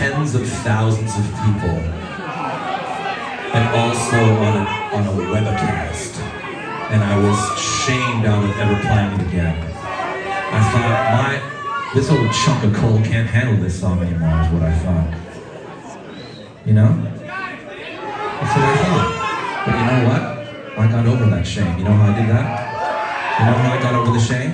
tens of thousands of people, and also on a webcast. And I was shamed out of ever playing it again. I thought, this old chunk of coal can't handle this song anymore, is what I thought. You know? That's what I thought. But you know what? I got over that shame. You know how I did that? You know how I got over the shame?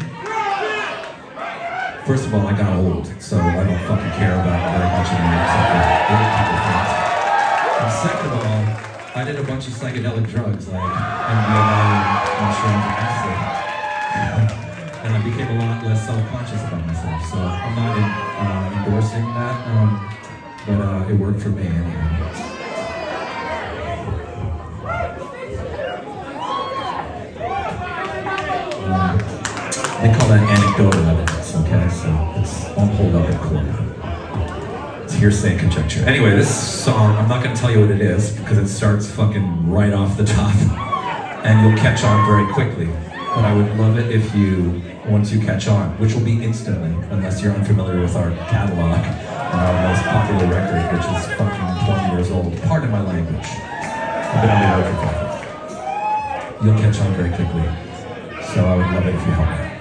First of all, I got old, so I don't fucking care about very much anymore, except for old people things. And second of all, I did a bunch of psychedelic drugs, like MDMA and mushrooms and acid. And I became a lot less self-conscious about myself, so I'm not endorsing that, but it worked for me anyway. They call that anecdotal evidence, okay? So it won't hold up in court. It's hearsay conjecture. Anyway, this song, I'm not gonna tell you what it is because it starts fucking right off the top and you'll catch on very quickly. But I would love it if you, once you catch on, which will be instantly, unless you're unfamiliar with our catalog and our most popular record, which is fucking 20 years old. Pardon my language. I've been on the road for 5 years. You'll catch on very quickly. So I would love it if you help me.